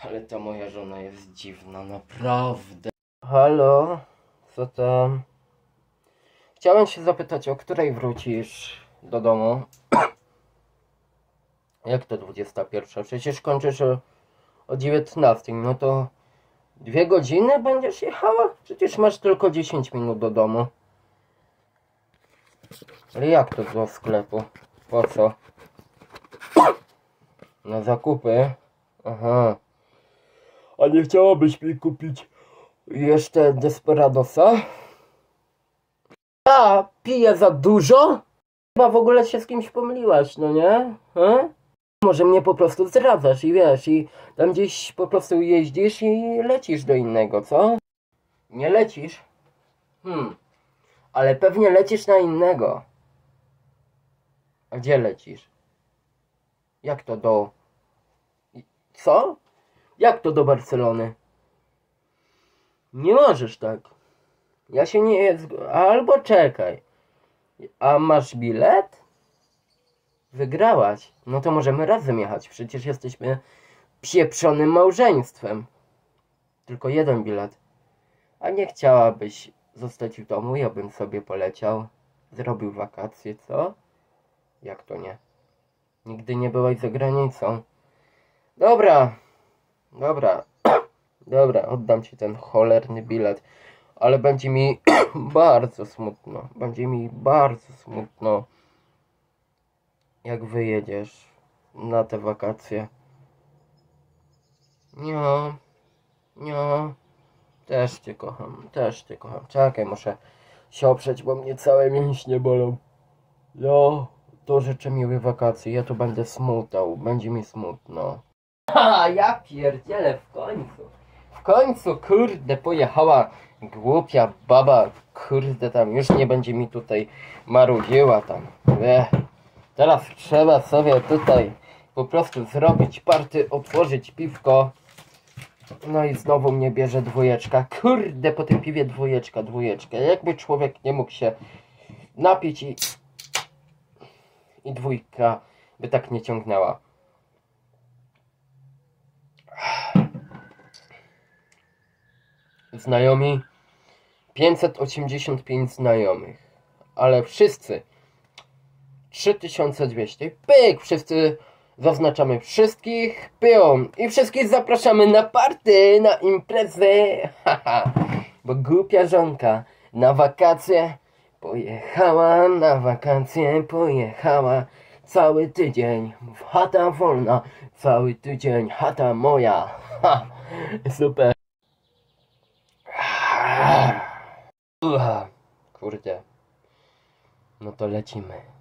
Ale ta moja żona jest dziwna, naprawdę. Halo? Co tam? Chciałem się zapytać, o której wrócisz do domu? Jak to 21? Przecież kończysz o 19. No to 2 godziny będziesz jechała? Przecież masz tylko 10 minut do domu. Ale jak to do sklepu? Po co? Na zakupy? Aha. A nie chciałabyś mi kupić jeszcze Desperadosa? A, piję za dużo? Chyba w ogóle się z kimś pomyliłaś, no nie? Może mnie po prostu zdradzasz i wiesz, i tam gdzieś po prostu jeździsz i lecisz do innego, co? Nie lecisz? Ale pewnie lecisz na innego. A gdzie lecisz? Jak to do... Co? Jak to do Barcelony? Nie możesz tak. Ja się nie... Albo czekaj. A masz bilet? Wygrałaś. No to możemy razem jechać. Przecież jesteśmy pieprzonym małżeństwem. Tylko jeden bilet. A nie chciałabyś zostać w domu? Ja bym sobie poleciał. Zrobił wakacje, co? Jak to nie? Nigdy nie byłaś za granicą. Dobra. Dobra, oddam ci ten cholerny bilet. Ale będzie mi bardzo smutno. Będzie mi bardzo smutno, jak wyjedziesz na te wakacje. Nie. Też cię kocham. Czekaj, muszę się oprzeć, bo mnie całe mięśnie bolą. To życzę miłych wakacji. Ja tu będę smutał. Będzie mi smutno. Ja pierdzielę, w końcu, kurde, pojechała głupia baba, kurde, tam już nie będzie mi tutaj marudziła tam. Teraz trzeba sobie tutaj po prostu zrobić party, otworzyć piwko. No i znowu mnie bierze dwójeczka. Kurde, po tym piwie dwójeczka. Jakby człowiek nie mógł się napić i dwójka by tak nie ciągnęła. Znajomi, 585 znajomych, ale wszyscy 3200, pyk, wszyscy zaznaczamy wszystkich, pyją i wszystkich zapraszamy na party, na imprezę, haha, bo głupia żonka na wakacje pojechała, cały tydzień, chata wolna, cały tydzień, chata moja, ha, super. Kurde. No to lecimy.